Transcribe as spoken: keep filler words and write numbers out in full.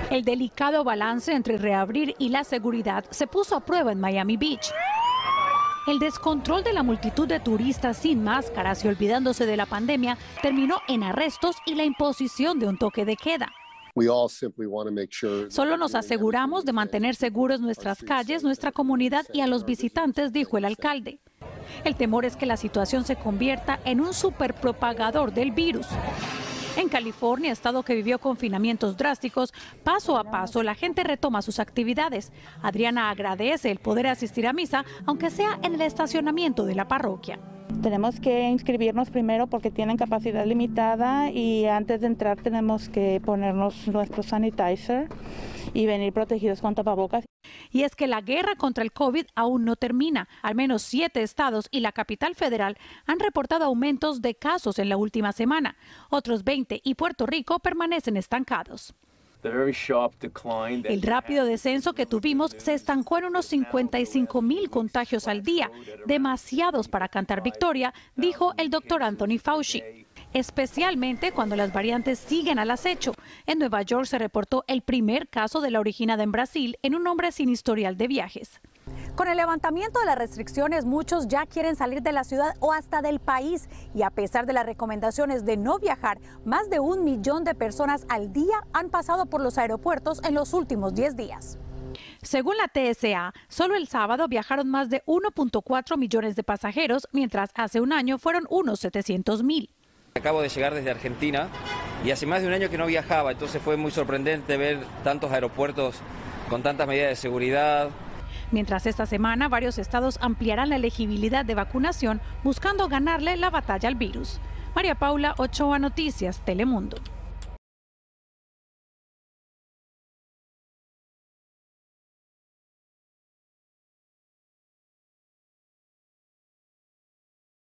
El delicado balance entre reabrir y la seguridad se puso a prueba en Miami Beach. El descontrol de la multitud de turistas sin máscaras y olvidándose de la pandemia terminó en arrestos y la imposición de un toque de queda. Solo nos aseguramos de mantener seguros nuestras calles, nuestra comunidad y a los visitantes, dijo el alcalde. El temor es que la situación se convierta en un superpropagador del virus. En California, estado que vivió confinamientos drásticos, paso a paso la gente retoma sus actividades. Adriana agradece el poder asistir a misa, aunque sea en el estacionamiento de la parroquia. Tenemos que inscribirnos primero porque tienen capacidad limitada y antes de entrar tenemos que ponernos nuestro sanitizer y venir protegidos con tapabocas. Y es que la guerra contra el COVID aún no termina. Al menos siete estados y la capital federal han reportado aumentos de casos en la última semana. Otros veinte y Puerto Rico permanecen estancados. El rápido descenso que tuvimos se estancó en unos cincuenta y cinco mil contagios al día, demasiados para cantar victoria, dijo el doctor Anthony Fauci. Especialmente cuando las variantes siguen al acecho. En Nueva York se reportó el primer caso de la originada en Brasil en un hombre sin historial de viajes. Con el levantamiento de las restricciones, muchos ya quieren salir de la ciudad o hasta del país. Y a pesar de las recomendaciones de no viajar, más de un millón de personas al día han pasado por los aeropuertos en los últimos diez días. Según la T S A, solo el sábado viajaron más de uno punto cuatro millones de pasajeros, mientras hace un año fueron unos setecientos mil. Acabo de llegar desde Argentina y hace más de un año que no viajaba, entonces fue muy sorprendente ver tantos aeropuertos con tantas medidas de seguridad. Mientras esta semana varios estados ampliarán la elegibilidad de vacunación buscando ganarle la batalla al virus. María Paula Ochoa, Noticias, Telemundo.